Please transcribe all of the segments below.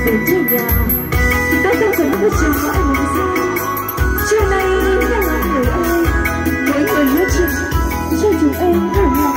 về chơi nhà. Đã đâu còn có chiều mãi mừng sao. Trưa nay nhà là người ơi, mỗi người nhớ chừng cho chúng em ở lòng.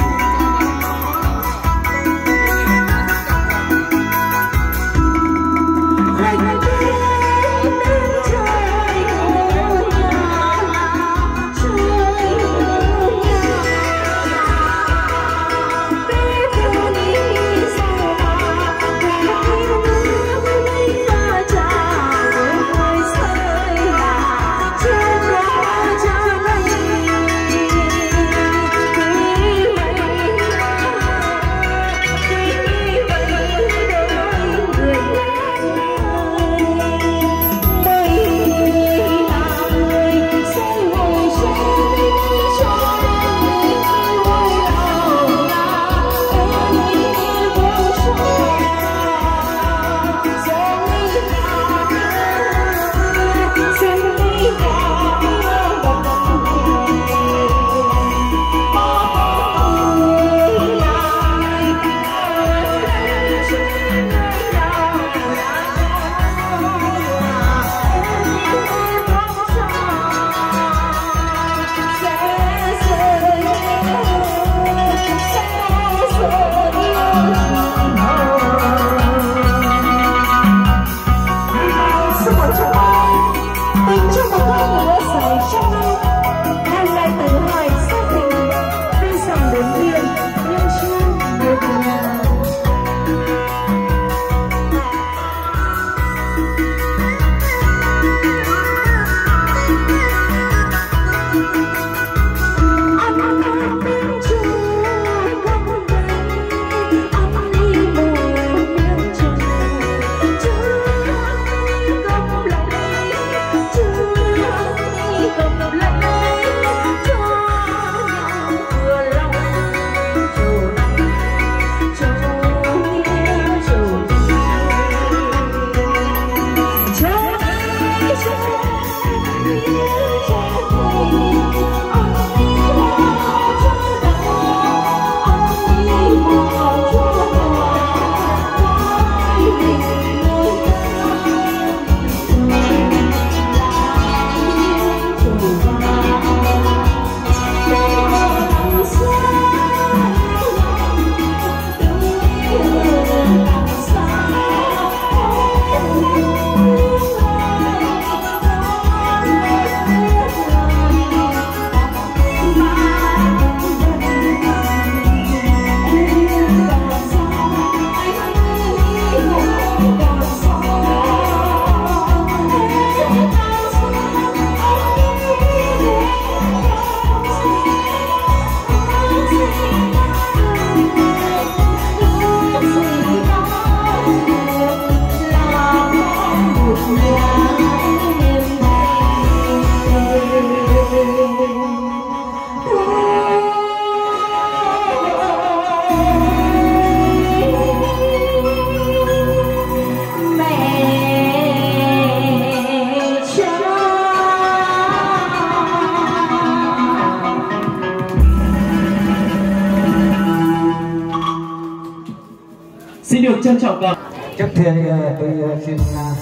Xin được trân trọng cảm. Trước tiên tôi xin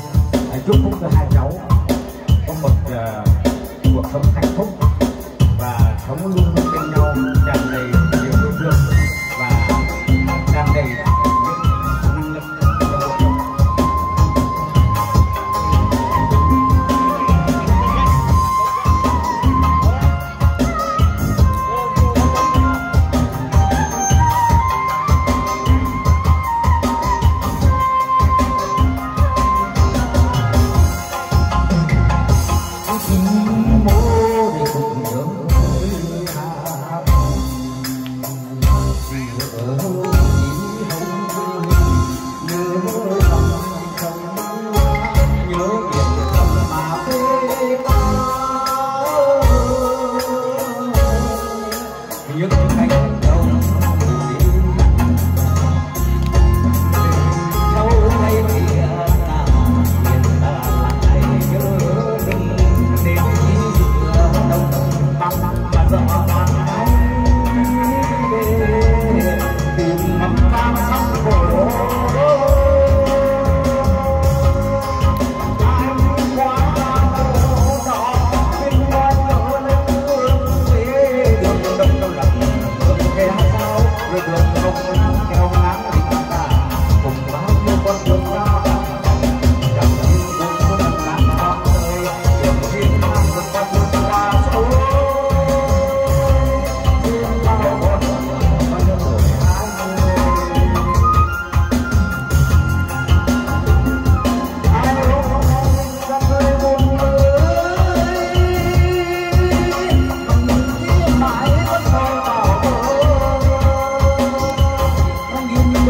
chúc phúc cho hai cháu có một cuộc sống hạnh phúc và sống luôn luôn bên nhau, tràn đầy nhiều yêu thương và tràn đầy những năng lực cho vợ chồng. Mô để cùng hướng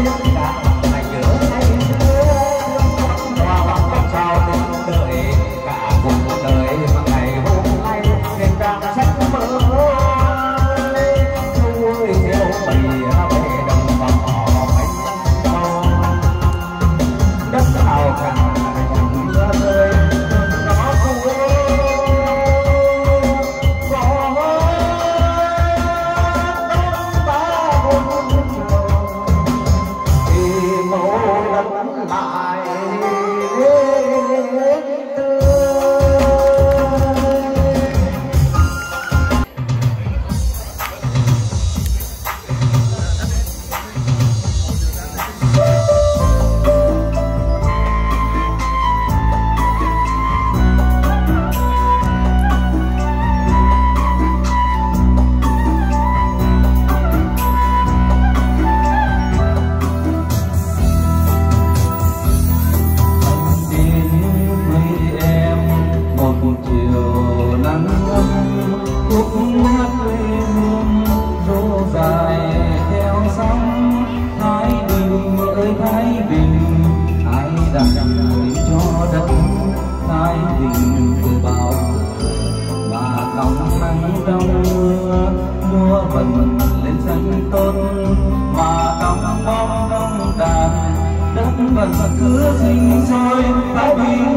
vẫn cứ sinh sôi thái bình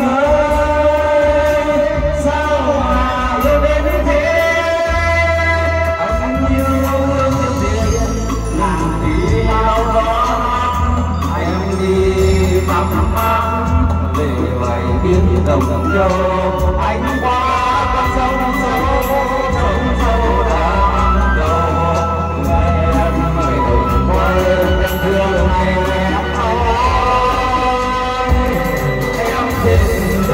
ơi, sao mà yêu đến thế. Anh yêu thương tiền làm đi lao đó, anh đi mắm về vài tiếng đồng châu. Anh qua con sông sâu đàn đầu, người đồng quê em thương em. Hãy subscribe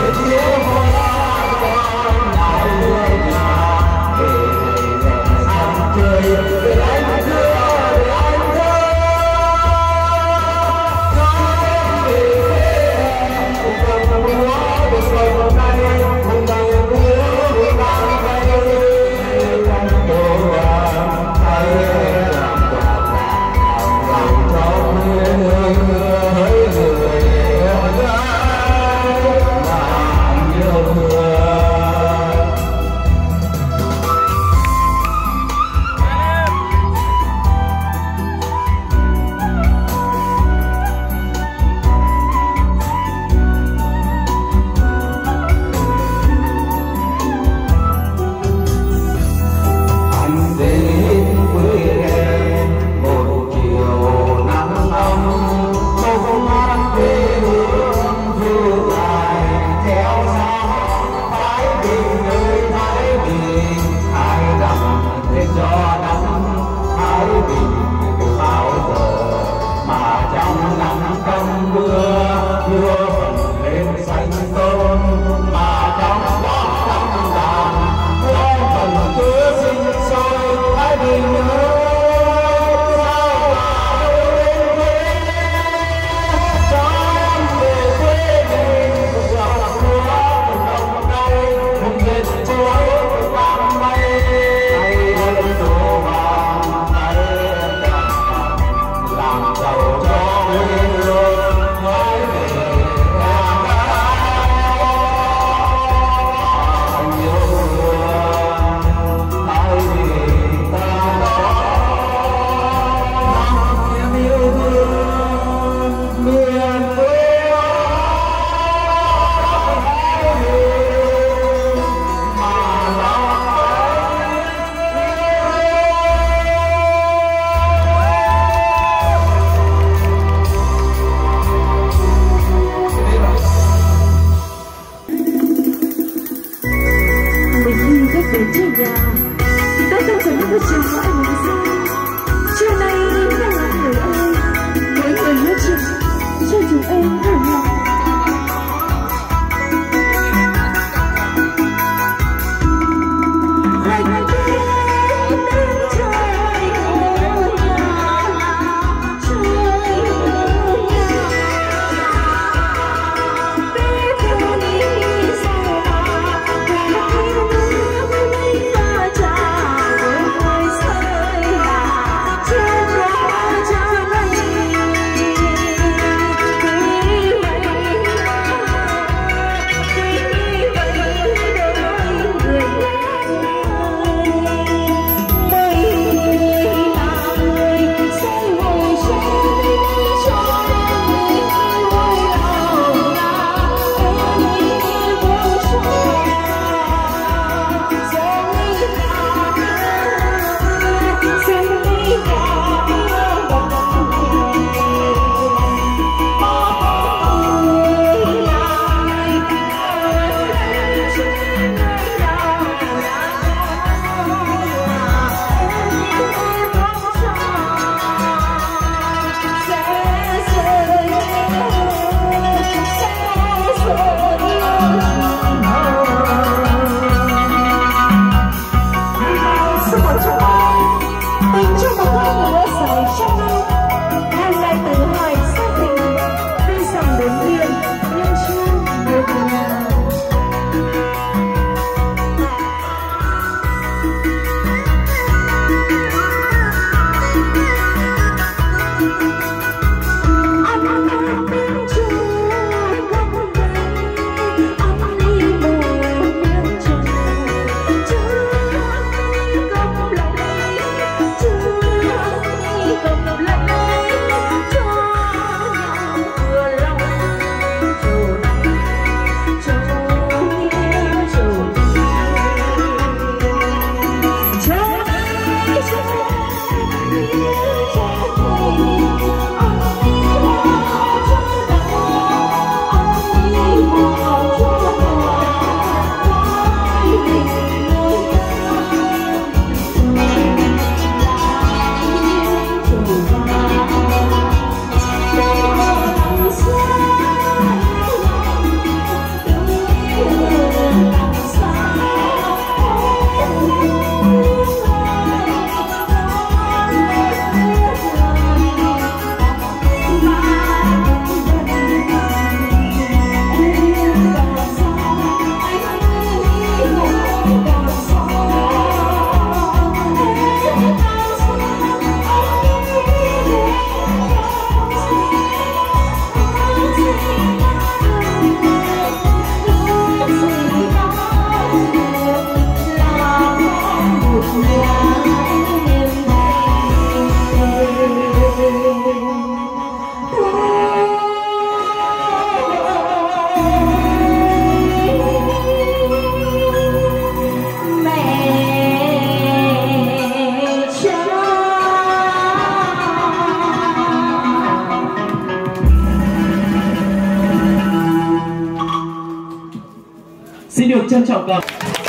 trân trọng cảm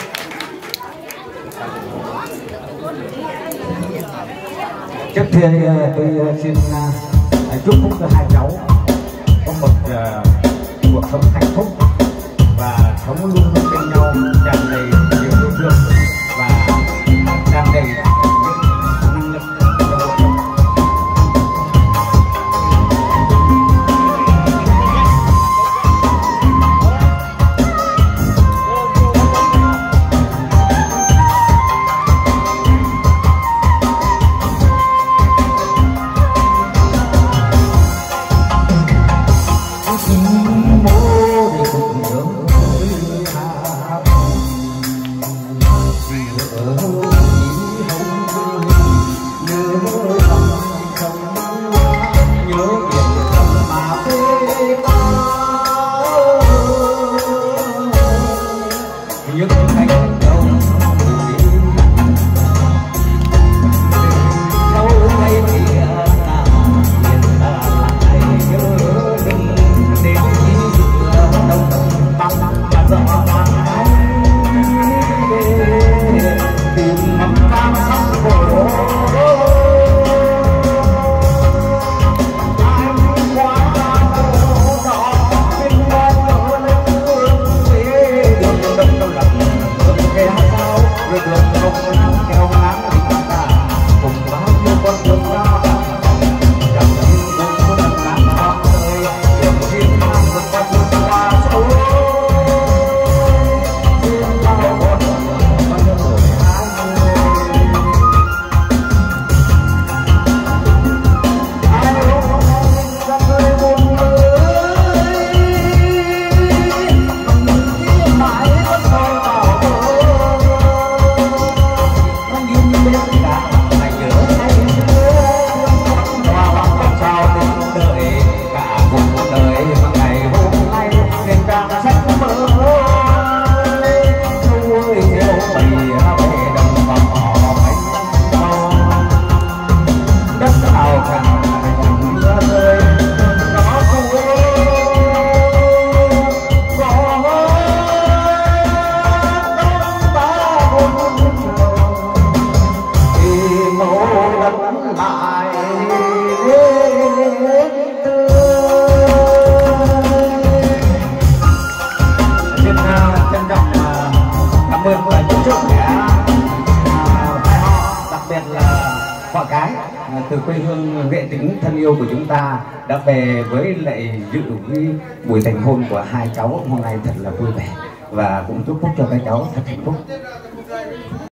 Trước tiên tôi xin chúc phúc cho hai cháu có một cuộc sống hạnh phúc và sống luôn luôn bên nhau, tràn đầy niềm yêu thương và tràn đầy những năng lực cho cuộc sống. Từ quê hương Nghệ Tĩnh thân yêu của chúng ta đã về với lại dự cái buổi thành hôn của hai cháu hôm nay thật là vui vẻ và cũng chúc phúc cho các cháu thật hạnh phúc.